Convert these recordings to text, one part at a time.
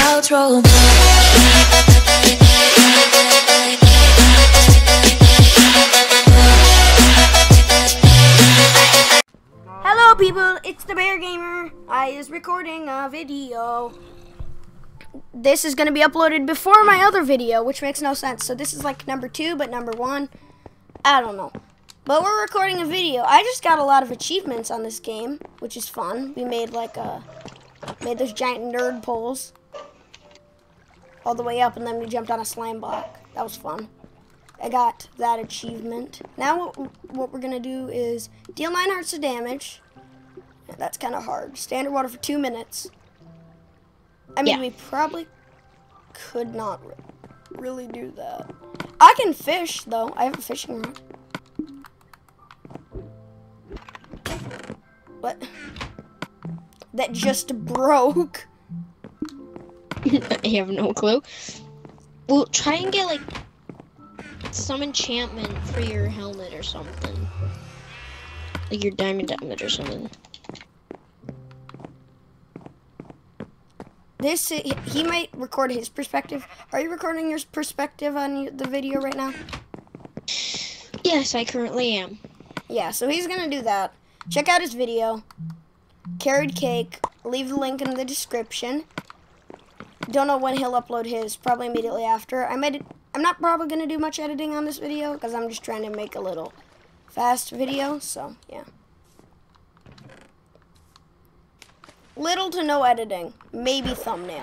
outro. Hello people, it's TheBearGamer. I is recording a video. This is going to be uploaded before my other video, which makes no sense. So this is like number 2, but number 1, I don't know. But we're recording a video. I just got a lot of achievements on this game, which is fun. We made like made those giant nerd poles all the way up, and then we jumped on a slime block. That was fun. I got that achievement. Now what we're gonna do is deal 9 hearts of damage. Yeah, that's kind of hard. Standard water for 2 minutes. I mean, we probably could not really do that. I can fish though. I have a fishing rod. What? That just broke. I have no clue. Well, try and get like some enchantment for your helmet or something. Like your diamond helmet or something. This, he might record his perspective. Are you recording your perspective on the video right now? Yes, I currently am. Yeah, so he's gonna do that. Check out his video. Carried Cake. Leave the link in the description. Don't know when he'll upload his. Probably immediately after. I'm not probably gonna do much editing on this video because I'm just trying to make a little fast video. So yeah. Little to no editing. Maybe thumbnail.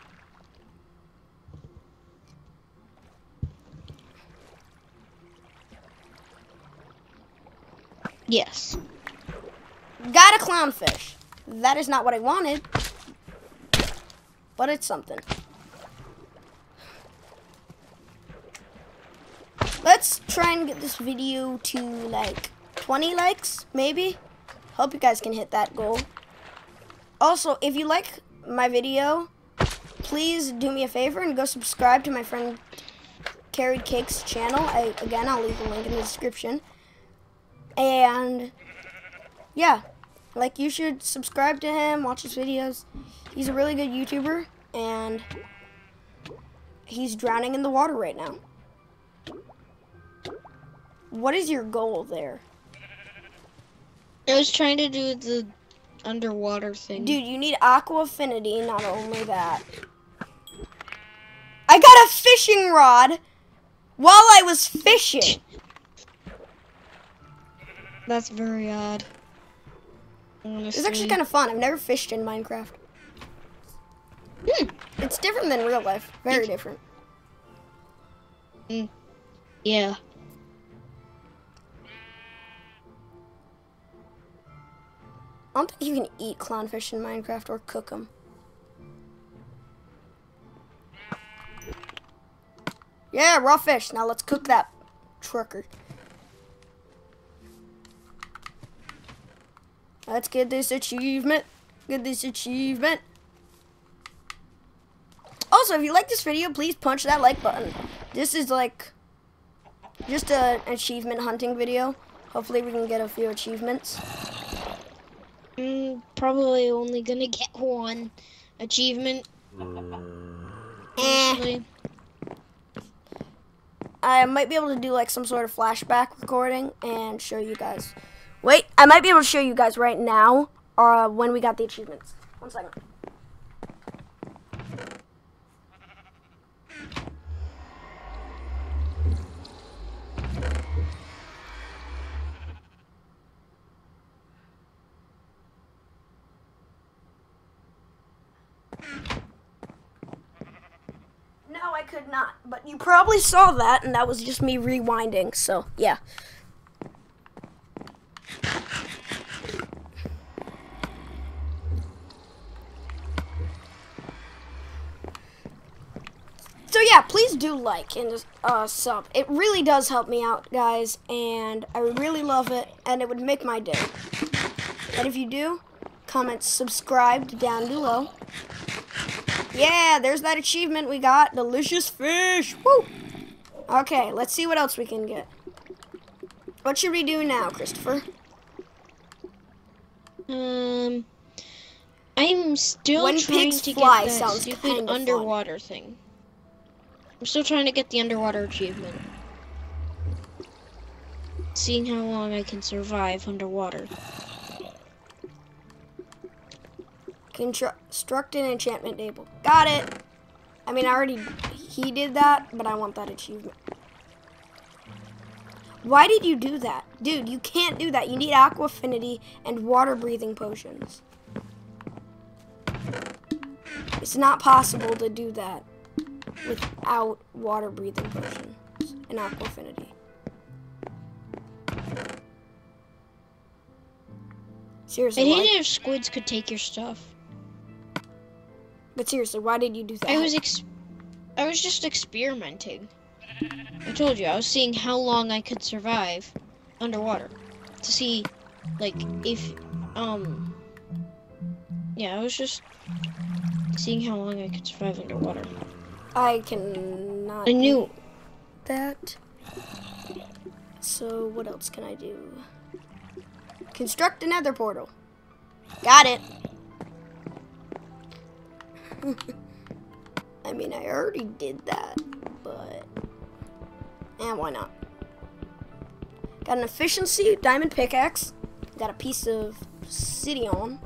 Yes. Got a clownfish. That is not what I wanted, but it's something. Let's try and get this video to like 20 likes, maybe. Hope you guys can hit that goal. Also, if you like my video, please do me a favor and go subscribe to my friend Carried Cake's channel. Again, I'll leave the link in the description. And yeah, like, you should subscribe to him, watch his videos. He's a really good YouTuber, and he's drowning in the water right now. What is your goal there? I was trying to do the underwater thing. Dude, you need aqua affinity, not only that. I got a fishing rod while I was fishing. That's very odd. Honestly. It's actually kind of fun. I've never fished in Minecraft. It's different than real life. Very different. Yeah. I don't think you can eat clownfish in Minecraft or cook them. Yeah, raw fish. Now let's cook that trucker. Let's get this achievement. Get this achievement. Also, if you like this video, please punch that like button. This is like just an achievement hunting video. Hopefully we can get a few achievements. Probably only gonna get one achievement. I might be able to do like some sort of flashback recording and show you guys. Wait, I might be able to show you guys right now when we got the achievements. 1 second. No, I could not, but you probably saw that, and that was just me rewinding, so yeah. So yeah, please do like and sub. It really does help me out, guys, and I really love it, and it would make my day. And if you do, comment subscribe down below. Yeah, there's that achievement we got. Delicious fish. Woo! Okay, let's see what else we can get. What should we do now, Christopher? I'm still When trying pigs to fly get that sounds stupid kinda fun. underwater thing. I'm still trying to get the underwater achievement. Seeing how long I can survive underwater. Construct an enchantment table. Got it. I mean, he did that, but I want that achievement. Why did you do that? Dude, you can't do that. You need aqua affinity and water breathing potions. It's not possible to do that without water breathing potions and aqua affinity. Seriously, I hated if squids could take your stuff. But seriously, why did you do that? I was just experimenting. I told you, I was seeing how long I could survive underwater. To see, like, if, yeah, I was just seeing how long I could survive underwater. I cannot do that. So, what else can I do? Construct a nether portal. Got it. I mean, I already did that, but... and why not? Got an efficiency diamond pickaxe. Got a piece of obsidian.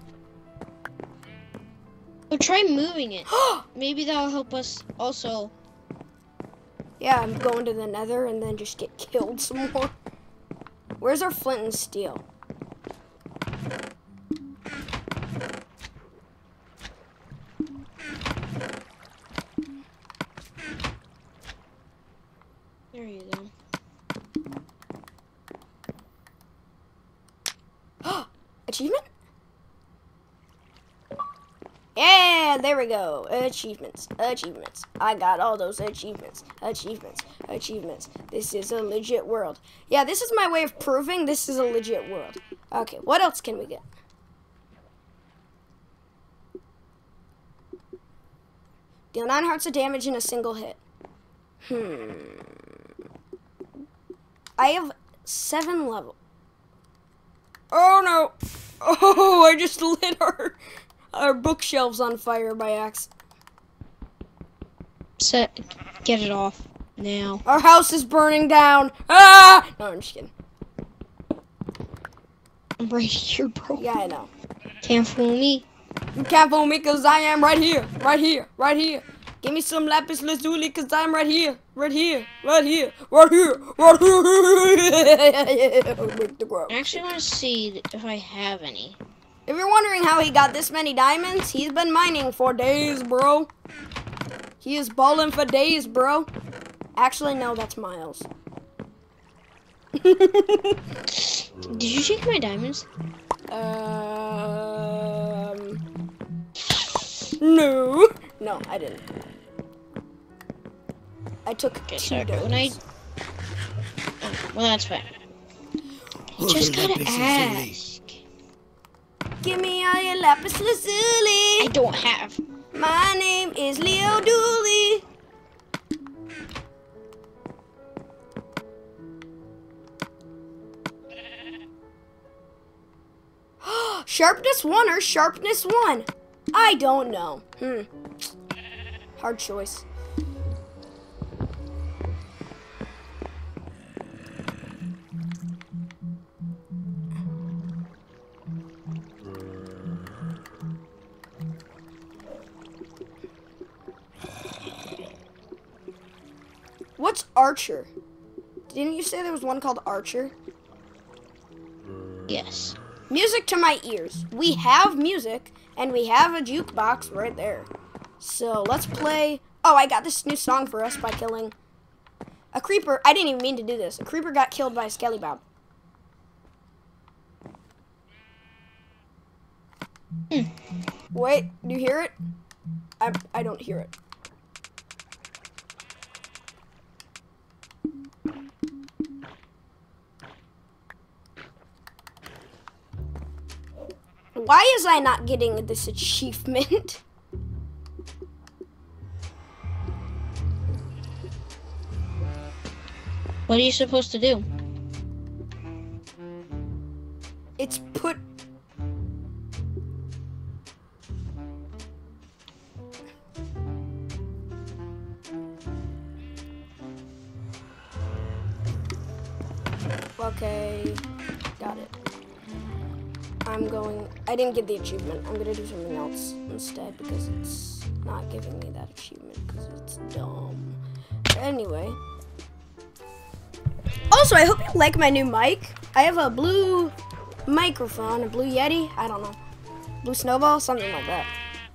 Well, try moving it. Maybe that'll help us also. Yeah, I'm going to the nether and then just get killed some more. Where's our flint and steel? There you go. Achievement? Yeah, there we go. Achievements. Achievements. I got all those achievements. Achievements. Achievements. This is a legit world. Yeah, this is my way of proving this is a legit world. Okay, what else can we get? Deal 9 hearts of damage in a single hit. I have 7 level. Oh no! Oh, I just lit our bookshelves on fire by accident. Get it off now. Our house is burning down. Ah! No, I'm just kidding. I'm right here, bro. Yeah, I know. Can't fool me. You can't fool me because I am right here. Right here. Right here. Give me some lapis lazuli because I'm right here. Right here. Right here. Right here. Right here. I actually want to see if I have any. If you're wondering how he got this many diamonds, he's been mining for days, bro. He is balling for days, bro. Actually, no, that's Miles. Did you take my diamonds? No. No, I didn't. I took Okay, 2 sorry, but diamonds. oh, well, that's fine. You just gotta ask. Give me all your lapis lazuli. I don't have. My name is Leo Dooley. Sharpness 1 or sharpness 1? I don't know. Hard choice. What's Archer? Didn't you say there was one called Archer? Yes. Music to my ears. We have music, and we have a jukebox right there. So let's play. Oh, I got this new song for us by killing a creeper. I didn't even mean to do this. A creeper got killed by a skelly bob. Wait, do you hear it? I don't hear it. Why is I not getting this achievement? What are you supposed to do? It's put... Okay, got it. I didn't get the achievement. I'm gonna do something else instead because it's not giving me that achievement because it's dumb. Anyway. Also, I hope you like my new mic. I have a blue microphone, a blue Yeti, I don't know. Blue Snowball, something like that.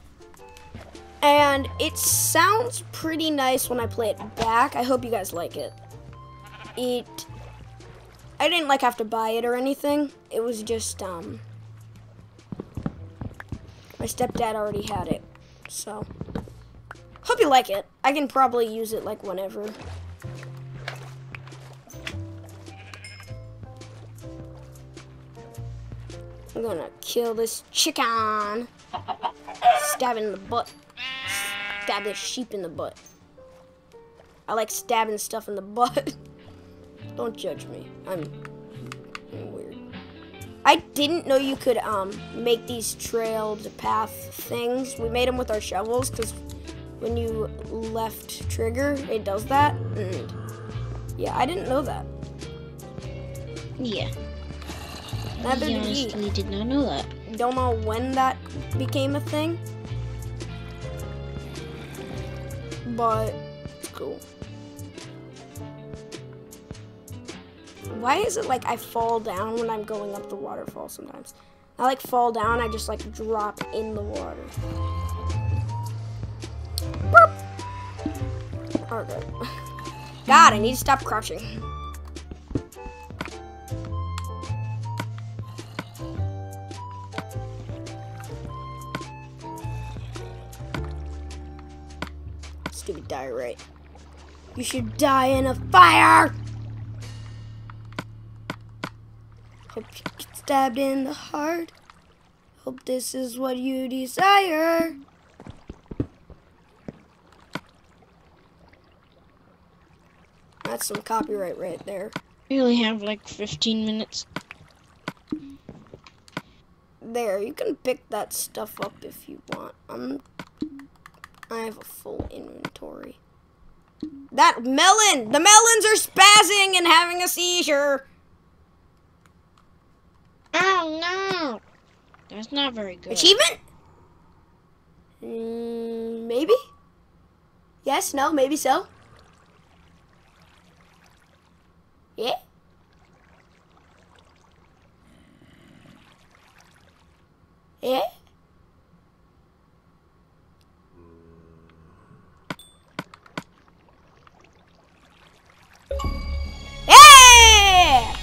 And it sounds pretty nice when I play it back. I hope you guys like it. I didn't like have to buy it or anything. It was just my stepdad already had it. So hope you like it. I can probably use it like whenever. I'm gonna kill this chicken. Stab it in the butt. Stab this sheep in the butt. I like stabbing stuff in the butt. Don't judge me. I'm weird. I didn't know you could make these trailed path things. We made them with our shovels because when you left trigger, it does that. And yeah, I didn't know that. Yeah. I Neither did he. honestly did not know that. Don't know when that became a thing, but it's cool. Why is it like I fall down when I'm going up the waterfall sometimes? I like fall down, I just like drop in the water. Boop. Okay. God, I need to stop crouching. Stupid die right. You should die in a fire! Hope you get stabbed in the heart. Hope this is what you desire. That's some copyright right there. We only have like 15 minutes. There, you can pick that stuff up if you want. I have a full inventory. That melon! The melons are spazzing and having a seizure! Oh no! That's not very good. Achievement? Maybe? Yes, no, maybe so. Yeah? Yeah? Yeah!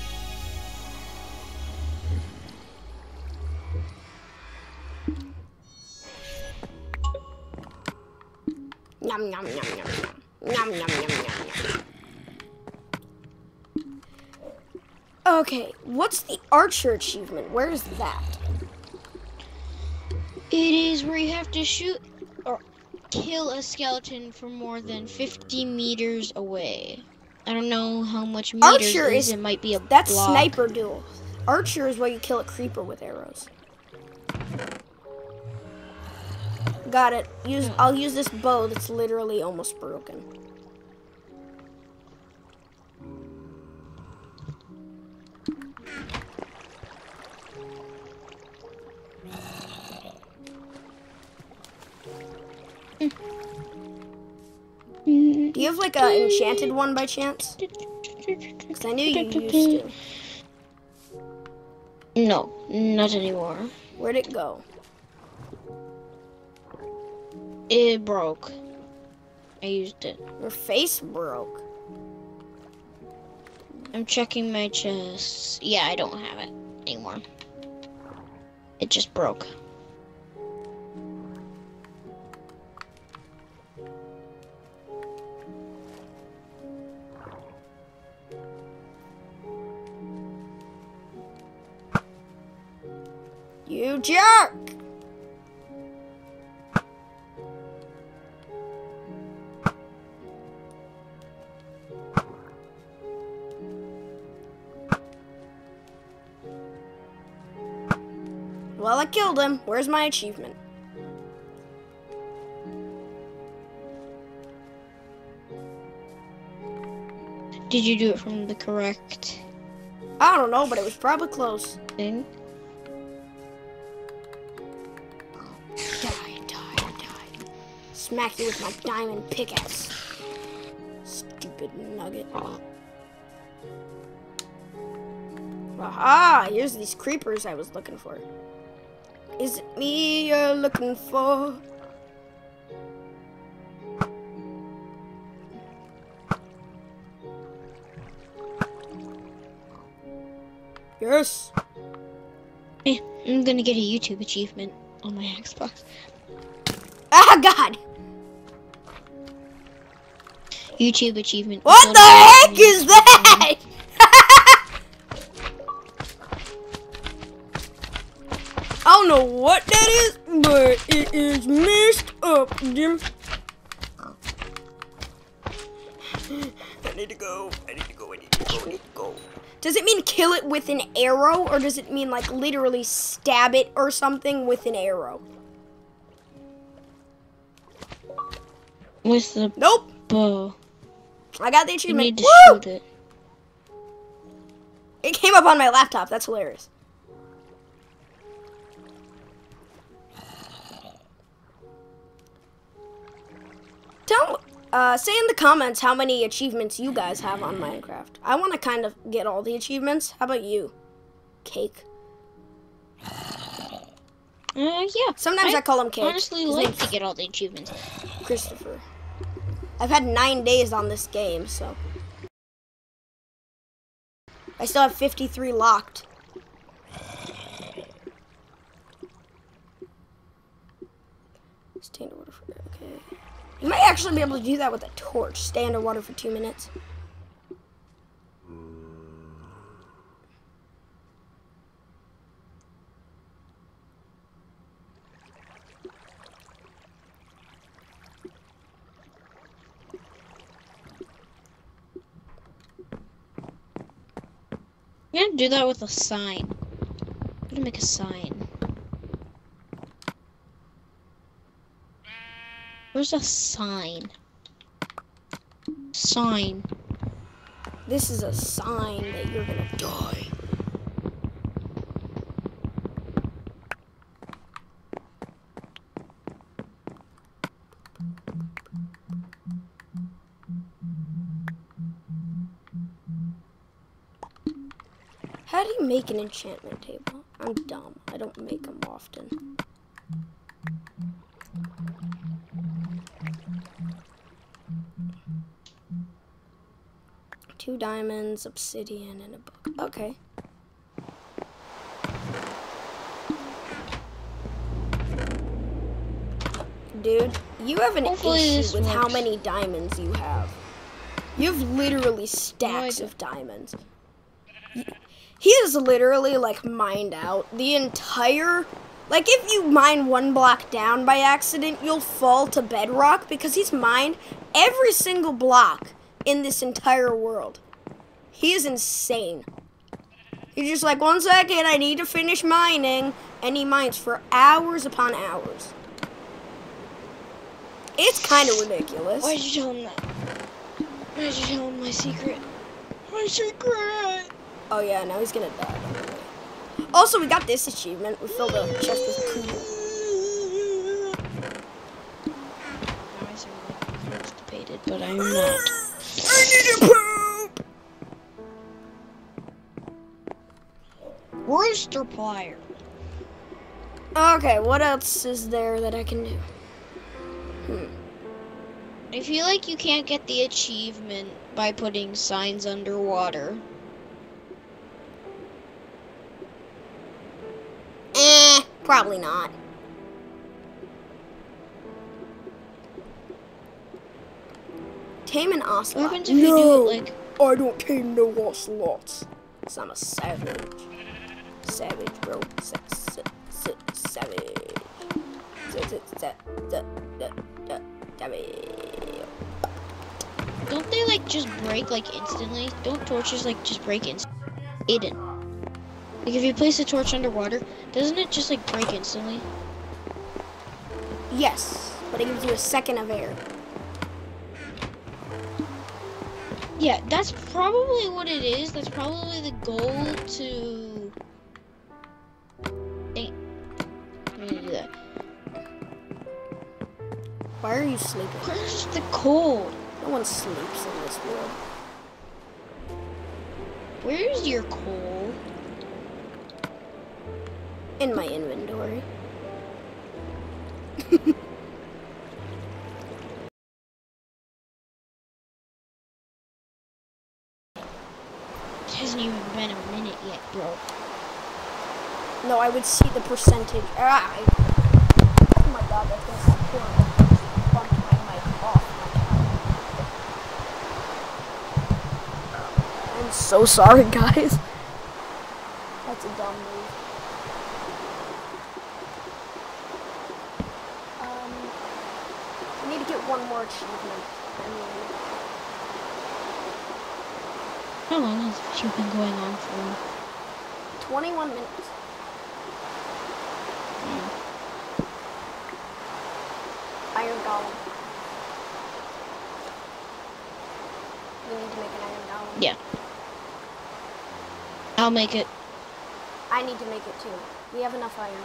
Yum, yum, yum, yum, yum. Yum, yum, yum, yum, yum. Okay, what's the archer achievement? Where is that? It is where you have to shoot or kill a skeleton from more than 50 meters away. I don't know how much meters Archer is it might be a that's block. sniper duel. Archer is where you kill a creeper with arrows. Got it. I'll use this bow that's literally almost broken. Do you have like an enchanted one by chance? Because I knew you used to. No, not anymore. Where'd it go? It broke. I used it. Your face broke. I'm checking my chest. Yeah, I don't have it anymore. It just broke. You jerk! Well, I killed him. Where's my achievement? Did you do it from the correct I don't know, but it was probably close. Thing. Die. Smack you with my diamond pickaxe. Stupid nugget. Aha! Here's these creepers I was looking for. Is it me you're looking for? Yes. Hey, I'm gonna get a YouTube achievement on my Xbox. Ah, God! YouTube achievement. What the heck is that? I don't know what that is, but it is messed up, Jim. I need to go. Does it mean kill it with an arrow, or does it mean like literally stab it or something with an arrow? With the bow. I got the You achievement. need to Woo! shoot it. It came up on my laptop. That's hilarious. Say in the comments how many achievements you guys have on Minecraft. I want to kind of get all the achievements. How about you? Cake. Yeah. Sometimes I call him Cake. Honestly, like to get all the achievements. Christopher. I've had 9 days on this game, so I still have 53 locked. Stay underwater for okay. You might actually be able to do that with a torch. Stay underwater for 2 minutes. I'm gonna do that with a sign. I'm gonna make a sign. Where's a sign? Sign. This is a sign that you're gonna die. How do you make an enchantment table? I'm dumb. I don't make them often. Two diamonds, obsidian, and a book. Okay. Dude, you have an issue with how many diamonds you have. You have literally stacks of diamonds. He is literally, like, mined out the entire... Like, if you mine one block down by accident, you'll fall to bedrock because he's mined every single block in this entire world. He is insane. He's just like, 1 second, I need to finish mining. And he mines for hours upon hours. It's kind of ridiculous. Why did you tell him that? Why did you tell him my secret? My secret! Oh yeah, now he's gonna die. Also, we got this achievement. We filled a chest with poop. Now I sound like constipated, but I'm not. I need to poop! Rooster plier. Okay, what else is there that I can do? I feel like you can't get the achievement by putting signs underwater. Probably not. Tame an ocelot. What happens if you do it like... I don't tame no ocelots. Cause I'm a savage. Savage, bro. Savage. Don't they like just break like instantly? Don't torches like just break instantly? Aiden. Like if you place a torch underwater, doesn't it just like break instantly? Yes, but it gives you a second of air. Yeah, that's probably what it is. That's probably the goal to... Dang. I'm gonna do that. Why are you sleeping? Where's the coal? No one sleeps in this world. Where's your coal? In my inventory. It hasn't even been a minute yet, bro. No, I would see the percentage. Oh my god, that's gonna sound horrible. Bumped my mic off my I'm so sorry, guys. That's a dumb move. I need to get one more achievement. How long has you been going on for? 21 minutes. Iron Golem. We need to make an Iron Golem. Yeah. I'll make it. I need to make it too. We have enough iron.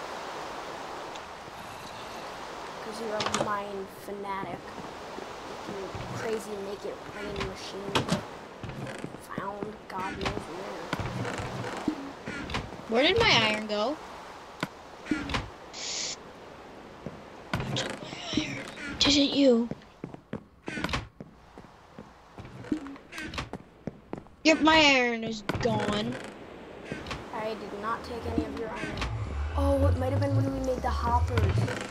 Because you're a mine fanatic. You crazy make it rain machine. Found God knows where. Where did my iron go? Took my iron. Didn't you? Yep, my iron is gone. I did not take any of your iron. Oh, it might have been when we made the hoppers.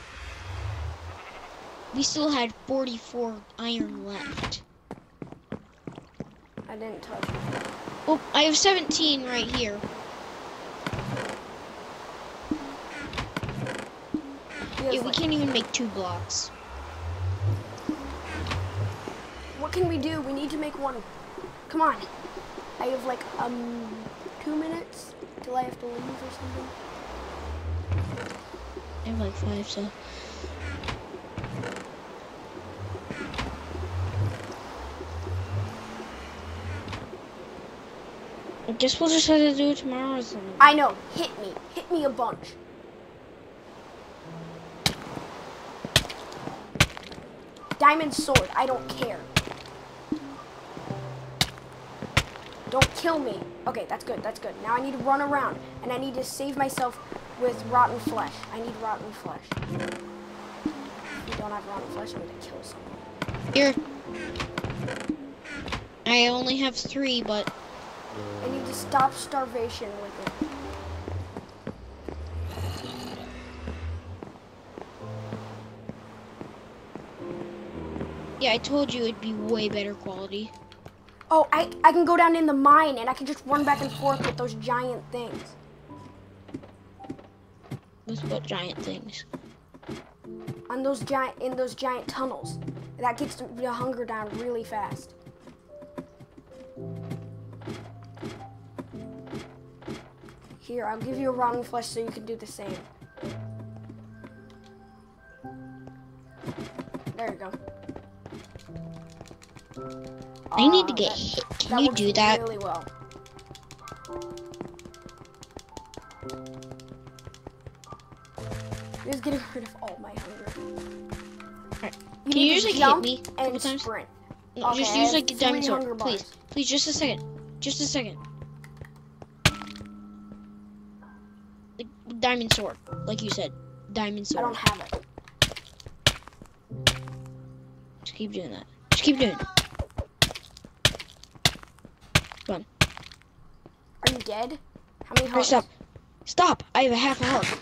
We still had 44 iron left. I didn't touch it. Oh, I have 17 right here. Yeah, we can't even make 2 blocks. What can we do? We need to make one. Come on. I have like 2 minutes till I have to leave or something. I have like 5, so. I guess we'll just have to do it tomorrow or something. I know. Hit me. Hit me a bunch. Diamond sword. I don't care. Don't kill me. Okay, that's good. That's good. Now I need to run around. And I need to save myself with rotten flesh. I need rotten flesh. If you don't have rotten flesh, I'm going to kill someone. Here. I only have 3, but... I need to stop starvation with it. Yeah, I told you it'd be way better quality. Oh, I can go down in the mine and I can just run back and forth with those giant things. With what giant things? In those giant tunnels. That gets the hunger down really fast. Here, I'll give you a rotten flesh so you can do the same. There you go. I need to get hit. Can you do that? Really well. Just getting rid of all my hunger. Right. Can you just like hit me a couple times? Sprint. No, Okay, just I use have like a diamond 3 hunger sword, bars. please. Please, just a second. Just a second. Like, diamond sword, like you said. Diamond sword. I don't have it. Just keep doing that. Just keep doing it. Come on. Are you dead? How many hearts? Stop. Stop. I have a half a heart.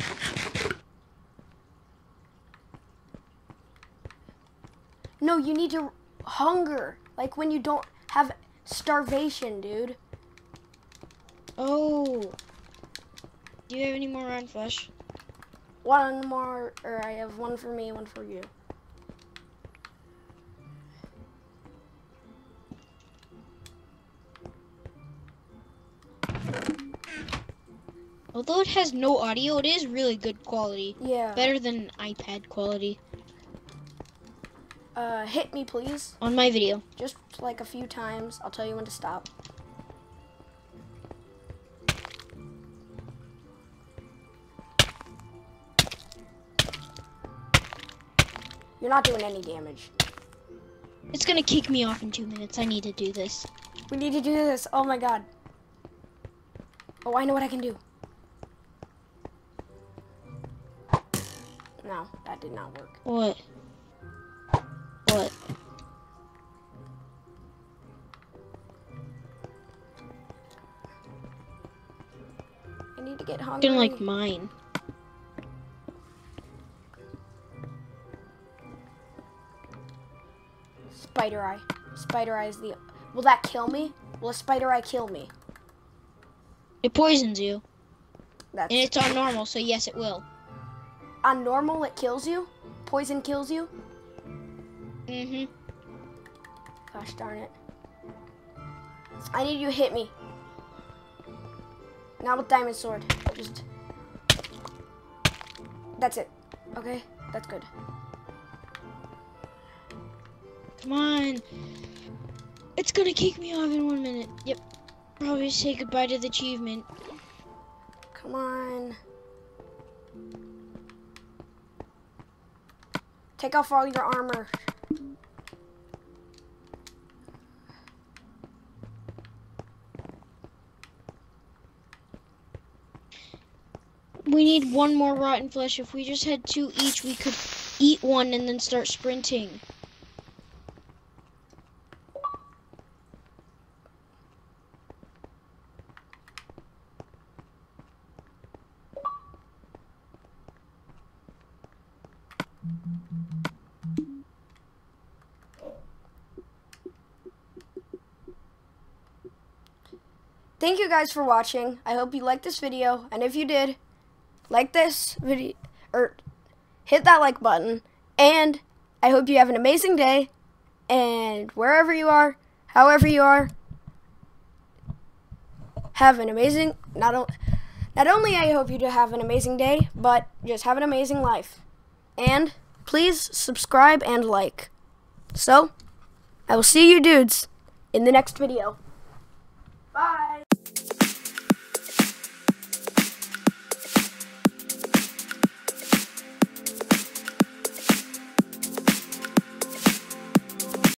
No, you need to hunger. Like when you don't have starvation, dude. Oh. Do you have any more rotten flesh? One more, or I have one for me, one for you. Although it has no audio, it is really good quality. Yeah. Better than iPad quality. Hit me, please. On my video. Just like a few times. I'll tell you when to stop. You're not doing any damage. It's gonna kick me off in 2 minutes. I need to do this. We need to do this. Oh my god. Oh, I know what I can do. No, that did not work. What? What? I need to get hungry. Gonna like mine. Spider eye. Spider eye is the... Will that kill me? Will a spider eye kill me? It poisons you. That's... And it's on normal, so yes, it will. On normal, it kills you? Poison kills you? Mm-hmm. Gosh darn it. I need you to hit me. Now with diamond sword. Just... That's it. Okay? That's good. Come on. It's gonna kick me off in 1 minute. Yep. Probably say goodbye to the achievement. Come on. Take off all your armor. We need one more rotten flesh. If we just had 2 each, we could eat one and then start sprinting. Thank you guys for watching. I hope you liked this video, and if you did, like this video, or hit that like button, and I hope you have an amazing day, and wherever you are, however you are, have an amazing, not only I hope you to have an amazing day, but just have an amazing life. And please subscribe and like. So, I will see you dudes in the next video.